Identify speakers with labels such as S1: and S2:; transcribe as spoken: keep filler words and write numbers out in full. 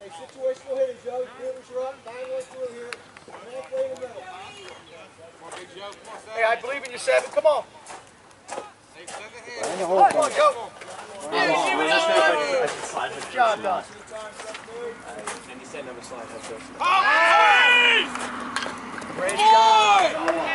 S1: situational hitting, Joe. Fielders are up, nine one through here. Halfway in the middle.
S2: Hey, I believe in you, Seven. Come on.
S3: Come
S2: on, Joe. Job done.
S3: And you said never slide.
S2: Great job.